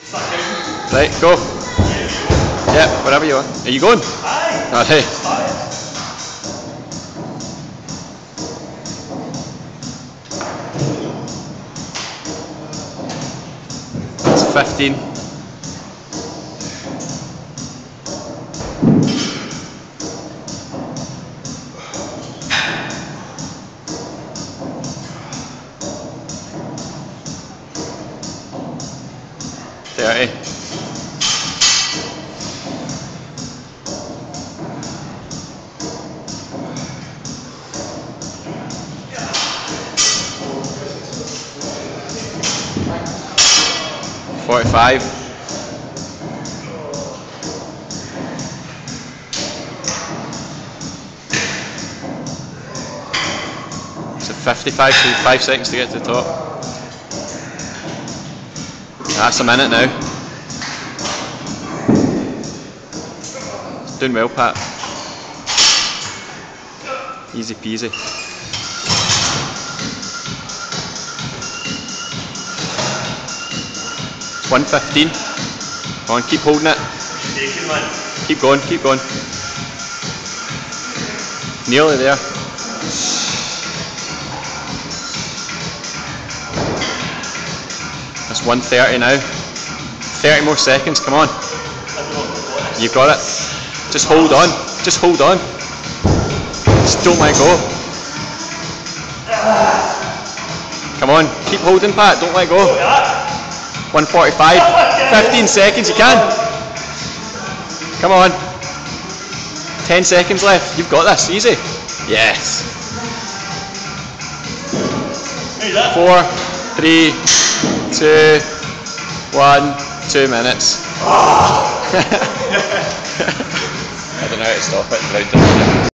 Right, go. Yeah, wherever you are. Are you going? Aye. Alright. That's 15. Dirty. Yeah. 45. So 55, so 5 seconds to get to the top. That's a minute now. Doing well, Pat. Easy peasy. 115. Come on, keep holding it. Keep going, keep going. Nearly there. That's 130 now. 30 more seconds, come on. You've got it. Just hold on. Just hold on. Just don't let go. Come on, keep holding, Pat, don't let go. 145. 15 seconds, you can. Come on. 10 seconds left. You've got this, easy. Yes. 4, 3, 2, 1, 2 minutes. I don't know how to stop it.